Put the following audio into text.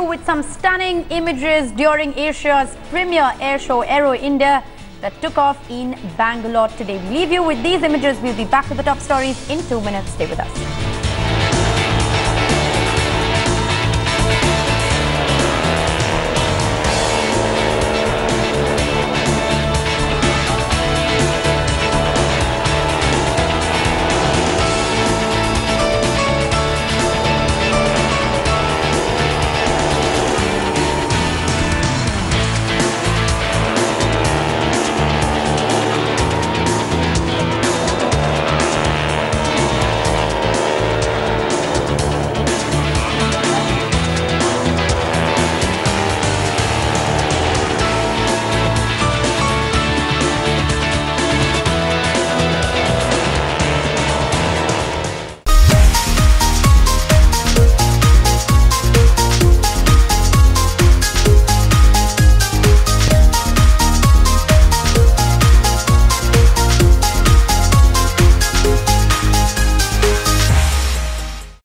with some stunning images during Asia's premier air show, Aero India, that took off in Bangalore today. We leave you with these images. We'll be back with the top stories in 2 minutes. Stay with us.